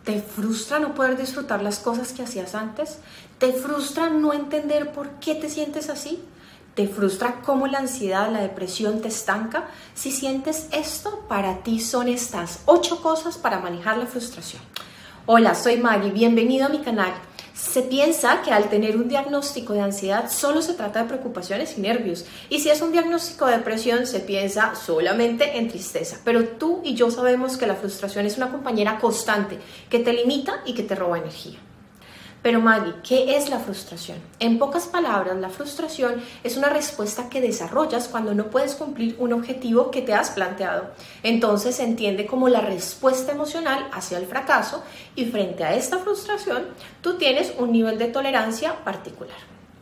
¿Te frustra no poder disfrutar las cosas que hacías antes? ¿Te frustra no entender por qué te sientes así? ¿Te frustra cómo la ansiedad, la depresión te estanca? Si sientes esto, para ti son estas 8 cosas para manejar la frustración. Hola, soy Maggie, bienvenido a mi canal. Se piensa que al tener un diagnóstico de ansiedad solo se trata de preocupaciones y nervios. Y si es un diagnóstico de depresión, se piensa solamente en tristeza. Pero tú y yo sabemos que la frustración es una compañera constante que te limita y que te roba energía. Pero Maggie, ¿qué es la frustración? En pocas palabras, la frustración es una respuesta que desarrollas cuando no puedes cumplir un objetivo que te has planteado. Entonces se entiende como la respuesta emocional hacia el fracaso y frente a esta frustración, tú tienes un nivel de tolerancia particular.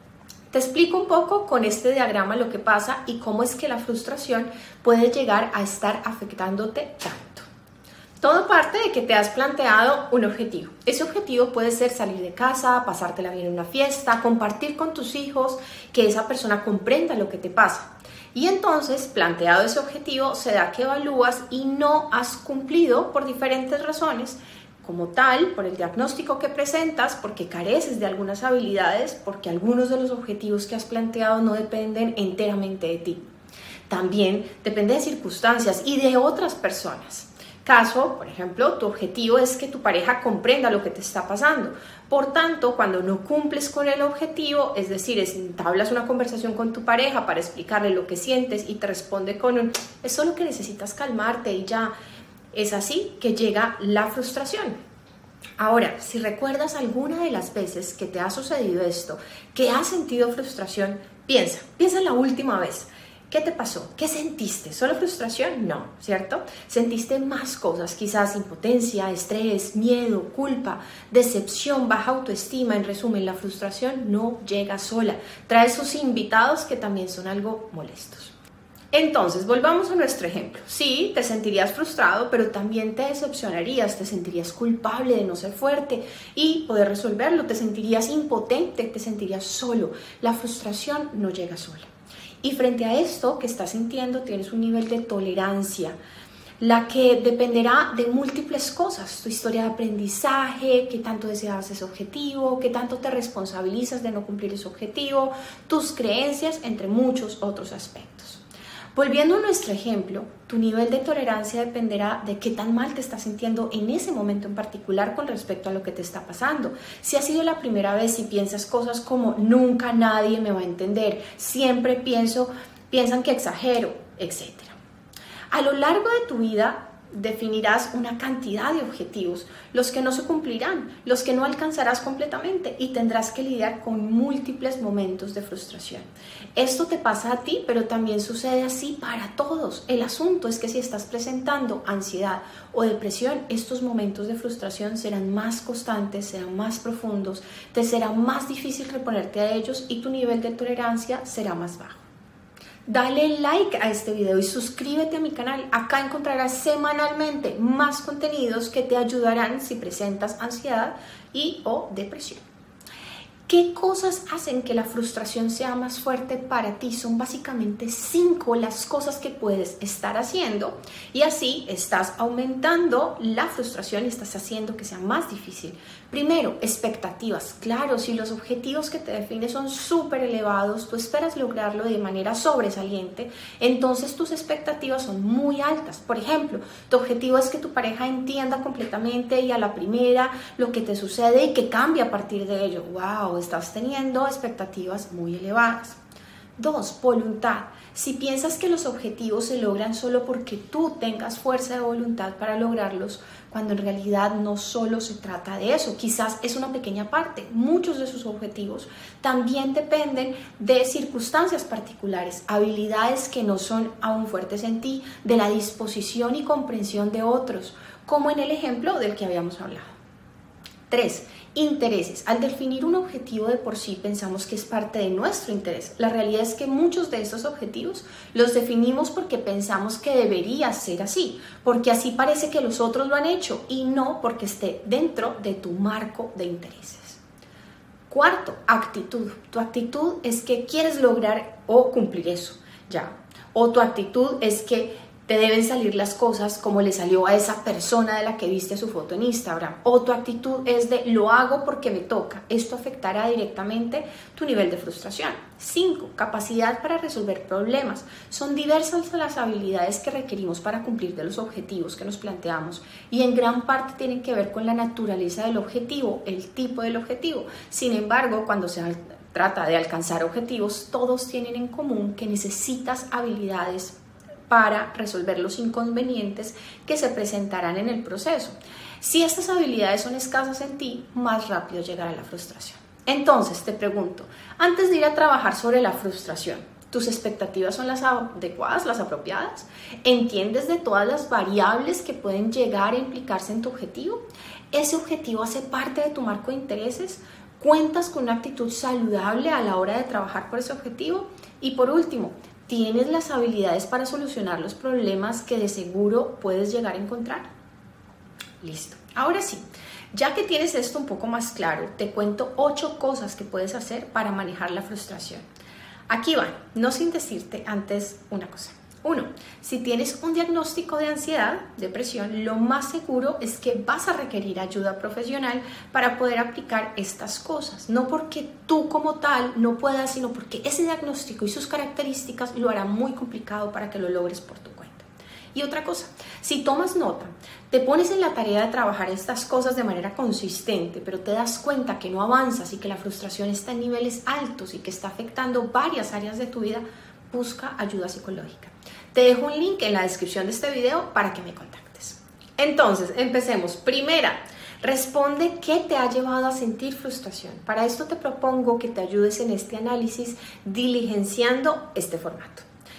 Te explico un poco con este diagrama lo que pasa y cómo es que la frustración puede llegar a estar afectándote tanto. Todo parte de que te has planteado un objetivo. Ese objetivo puede ser salir de casa, pasártela bien en una fiesta, compartir con tus hijos, que esa persona comprenda lo que te pasa. Y entonces, planteado ese objetivo, se da que evalúas y no has cumplido por diferentes razones, como tal, por el diagnóstico que presentas, porque careces de algunas habilidades, porque algunos de los objetivos que has planteado no dependen enteramente de ti. También depende de circunstancias y de otras personas. Caso, por ejemplo, tu objetivo es que tu pareja comprenda lo que te está pasando. Por tanto, cuando no cumples con el objetivo, es decir, entablas una conversación con tu pareja para explicarle lo que sientes y te responde con un es solo que necesitas calmarte y ya, es así que llega la frustración. Ahora, si recuerdas alguna de las veces que te ha sucedido esto, que has sentido frustración, piensa en la última vez. ¿Qué te pasó? ¿Qué sentiste? ¿Solo frustración? No, ¿cierto? Sentiste más cosas, quizás impotencia, estrés, miedo, culpa, decepción, baja autoestima. En resumen, la frustración no llega sola. Trae sus invitados que también son algo molestos. Entonces, volvamos a nuestro ejemplo. Sí, te sentirías frustrado, pero también te decepcionarías, te sentirías culpable de no ser fuerte y poder resolverlo, te sentirías impotente, te sentirías solo. La frustración no llega sola. Y frente a esto que estás sintiendo, tienes un nivel de tolerancia, la que dependerá de múltiples cosas, tu historia de aprendizaje, qué tanto deseas ese objetivo, qué tanto te responsabilizas de no cumplir ese objetivo, tus creencias, entre muchos otros aspectos. Volviendo a nuestro ejemplo, tu nivel de tolerancia dependerá de qué tan mal te estás sintiendo en ese momento en particular con respecto a lo que te está pasando. Si ha sido la primera vez y piensas cosas como nunca nadie me va a entender, siempre piensan que exagero, etc. A lo largo de tu vida definirás una cantidad de objetivos, los que no se cumplirán, los que no alcanzarás completamente y tendrás que lidiar con múltiples momentos de frustración. Esto te pasa a ti, pero también sucede así para todos. El asunto es que si estás presentando ansiedad o depresión, estos momentos de frustración serán más constantes, serán más profundos, te será más difícil reponerte a ellos y tu nivel de tolerancia será más bajo. Dale like a este video y suscríbete a mi canal. Acá encontrarás semanalmente más contenidos que te ayudarán si presentas ansiedad o depresión. ¿Qué cosas hacen que la frustración sea más fuerte para ti? Son básicamente 5 las cosas que puedes estar haciendo y así estás aumentando la frustración y estás haciendo que sea más difícil. Primero, expectativas. Claro, si los objetivos que te defines son súper elevados, tú esperas lograrlo de manera sobresaliente, entonces tus expectativas son muy altas. Por ejemplo, tu objetivo es que tu pareja entienda completamente y a la primera lo que te sucede y que cambie a partir de ello. ¡Wow! Estás teniendo expectativas muy elevadas. 2. Voluntad. Si piensas que los objetivos se logran solo porque tú tengas fuerza de voluntad para lograrlos, cuando en realidad no solo se trata de eso, quizás es una pequeña parte. Muchos de sus objetivos también dependen de circunstancias particulares, habilidades que no son aún fuertes en ti, de la disposición y comprensión de otros, como en el ejemplo del que habíamos hablado. 3. Intereses. Al definir un objetivo de por sí pensamos que es parte de nuestro interés. La realidad es que muchos de estos objetivos los definimos porque pensamos que debería ser así, porque así parece que los otros lo han hecho y no porque esté dentro de tu marco de intereses. 4. Actitud. Tu actitud es que quieres lograr o cumplir eso, ya. O tu actitud es que Te deben salir las cosas como le salió a esa persona de la que viste su foto en Instagram. O tu actitud es de lo hago porque me toca. Esto afectará directamente tu nivel de frustración. 5. Capacidad para resolver problemas. Son diversas las habilidades que requerimos para cumplir de los objetivos que nos planteamos y en gran parte tienen que ver con la naturaleza del objetivo, el tipo del objetivo. Sin embargo, cuando se trata de alcanzar objetivos, todos tienen en común que necesitas habilidades para resolver los inconvenientes que se presentarán en el proceso. Si estas habilidades son escasas en ti, más rápido llegará la frustración. Entonces, te pregunto, antes de ir a trabajar sobre la frustración, ¿tus expectativas son las adecuadas, las apropiadas? ¿Entiendes de todas las variables que pueden llegar a implicarse en tu objetivo? ¿Ese objetivo hace parte de tu marco de intereses? ¿Cuentas con una actitud saludable a la hora de trabajar por ese objetivo? Y por último, ¿tienes las habilidades para solucionar los problemas que de seguro puedes llegar a encontrar? Listo. Ahora sí, ya que tienes esto un poco más claro, te cuento 8 cosas que puedes hacer para manejar la frustración. Aquí van, no sin decirte antes una cosa. 1. Si tienes un diagnóstico de ansiedad, depresión, lo más seguro es que vas a requerir ayuda profesional para poder aplicar estas cosas. No porque tú como tal no puedas, sino porque ese diagnóstico y sus características lo harán muy complicado para que lo logres por tu cuenta. Y otra cosa, si tomas nota, te pones en la tarea de trabajar estas cosas de manera consistente, pero te das cuenta que no avanzas y que la frustración está en niveles altos y que está afectando varias áreas de tu vida, busca ayuda psicológica. Te dejo un link en la descripción de este video para que me contactes. Entonces, empecemos. Primera, responde qué te ha llevado a sentir frustración. Para esto te propongo que te ayudes en este análisis diligenciando este formato.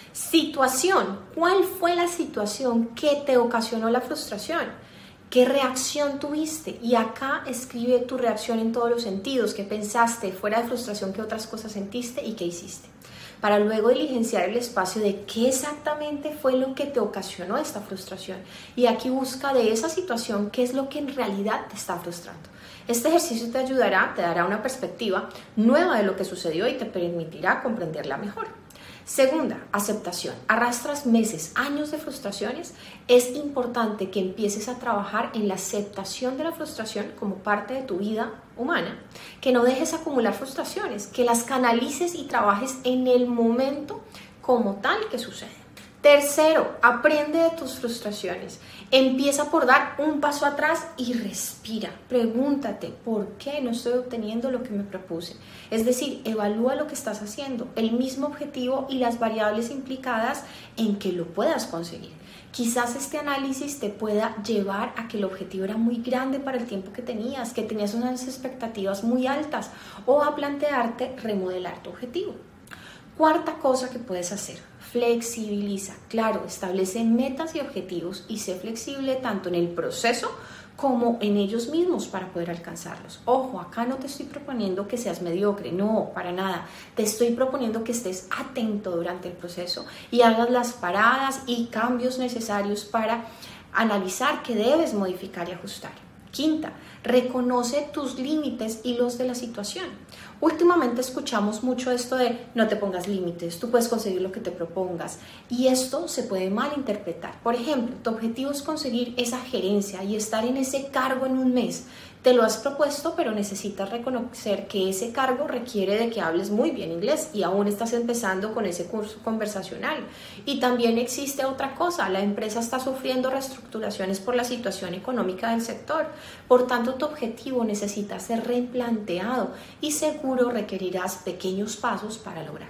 Situación. ¿Cuál fue la situación que te ocasionó la frustración? ¿Qué reacción tuviste? Y acá escribe tu reacción en todos los sentidos. ¿Qué pensaste? Fuera de frustración, ¿qué otras cosas sentiste y qué hiciste? Para luego diligenciar el espacio de qué exactamente fue lo que te ocasionó esta frustración. Y aquí busca de esa situación qué es lo que en realidad te está frustrando. Este ejercicio te ayudará, te dará una perspectiva nueva de lo que sucedió y te permitirá comprenderla mejor. Segunda, aceptación. Arrastras meses, años de frustraciones. Es importante que empieces a trabajar en la aceptación de la frustración como parte de tu vida humana. Que no dejes acumular frustraciones, que las canalices y trabajes en el momento como tal que sucede. Tercero, aprende de tus frustraciones. Empieza por dar un paso atrás y respira. Pregúntate, ¿por qué no estoy obteniendo lo que me propuse? Es decir, evalúa lo que estás haciendo, el mismo objetivo y las variables implicadas en que lo puedas conseguir. Quizás este análisis te pueda llevar a que el objetivo era muy grande para el tiempo que tenías unas expectativas muy altas o a plantearte remodelar tu objetivo. Cuarta cosa que puedes hacer, flexibiliza. Claro, establece metas y objetivos y sé flexible tanto en el proceso como en ellos mismos para poder alcanzarlos. Ojo, acá no te estoy proponiendo que seas mediocre, no, para nada. Te estoy proponiendo que estés atento durante el proceso y hagas las paradas y cambios necesarios para analizar qué debes modificar y ajustar. Quinta, reconoce tus límites y los de la situación. Últimamente escuchamos mucho esto de no te pongas límites, tú puedes conseguir lo que te propongas y esto se puede malinterpretar. Por ejemplo, tu objetivo es conseguir esa gerencia y estar en ese cargo en un mes. Te lo has propuesto, pero necesitas reconocer que ese cargo requiere de que hables muy bien inglés y aún estás empezando con ese curso conversacional. Y también existe otra cosa, la empresa está sufriendo reestructuraciones por la situación económica del sector. Por tanto, tu objetivo necesita ser replanteado y seguro requerirás pequeños pasos para lograrlo.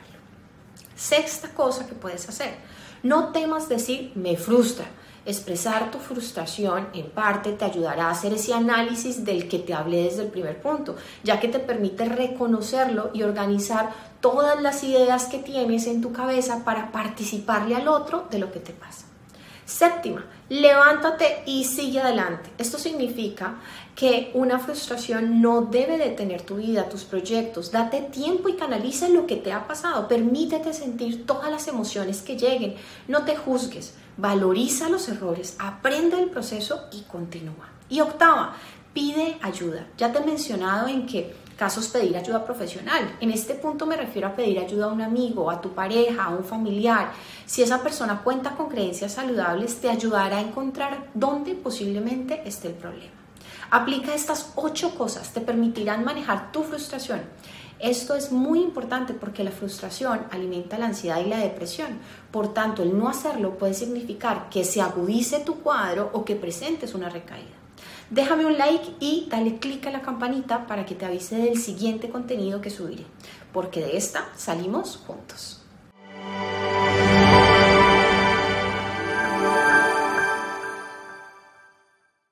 Sexta cosa que puedes hacer, no temas decir me frustra. Expresar tu frustración en parte te ayudará a hacer ese análisis del que te hablé desde el primer punto, ya que te permite reconocerlo y organizar todas las ideas que tienes en tu cabeza para participarle al otro de lo que te pasa. Séptima, levántate y sigue adelante. Esto significa que una frustración no debe detener tu vida, tus proyectos. Date tiempo y canaliza lo que te ha pasado. Permítete sentir todas las emociones que lleguen. No te juzgues. Valoriza los errores, aprende el proceso y continúa. Y octava, pide ayuda. Ya te he mencionado en que casos pedir ayuda profesional. En este punto me refiero a pedir ayuda a un amigo, a tu pareja, a un familiar. Si esa persona cuenta con creencias saludables, te ayudará a encontrar dónde posiblemente esté el problema. Aplica estas 8 cosas, te permitirán manejar tu frustración. Esto es muy importante porque la frustración alimenta la ansiedad y la depresión. Por tanto, el no hacerlo puede significar que se agudice tu cuadro o que presentes una recaída. Déjame un like y dale click a la campanita para que te avise del siguiente contenido que subiré, porque de esta salimos juntos.